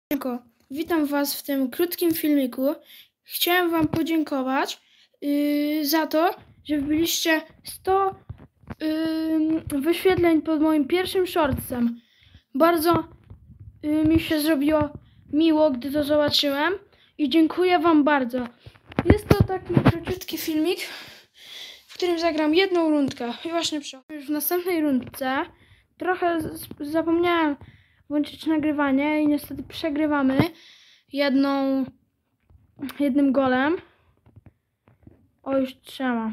Witam Was w tym krótkim filmiku. Chciałem Wam podziękować za to, że wbiliście 100 wyświetleń pod moim pierwszym shortsem. Bardzo mi się zrobiło miło, gdy to zobaczyłem i dziękuję Wam bardzo. Jest to taki króciutki filmik, w którym zagram jedną rundkę. I właśnie już w następnej rundce trochę zapomniałem włączyć nagrywanie i niestety przegrywamy jednym golem. O, już trzema.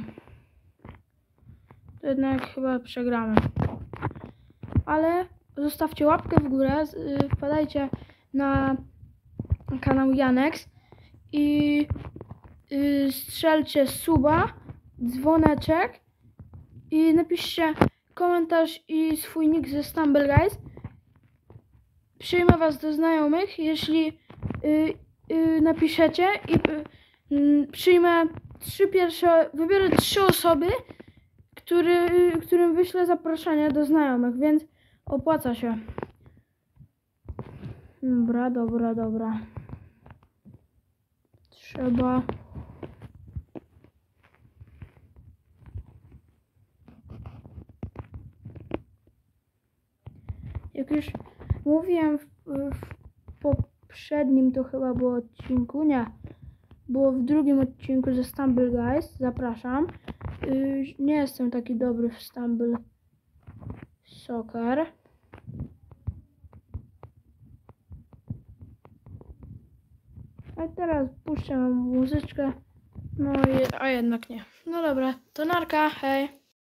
To jednak chyba przegramy. Ale zostawcie łapkę w górę, wpadajcie na kanał Janex i strzelcie suba, dzwoneczek i napiszcie komentarz i swój nick ze Stumble Guys. Przyjmę Was do znajomych, jeśli napiszecie i przyjmę wybiorę 3 osoby, którym wyślę zaproszenie do znajomych, więc opłaca się. Dobra. Trzeba... Jak już mówiłem w poprzednim, to chyba było odcinku, nie. Było w drugim odcinku ze Stumble Guys, zapraszam. Nie jestem taki dobry w Stumble Soccer. A teraz puszczę muzyczkę, a jednak nie. No dobra, to narka, hej.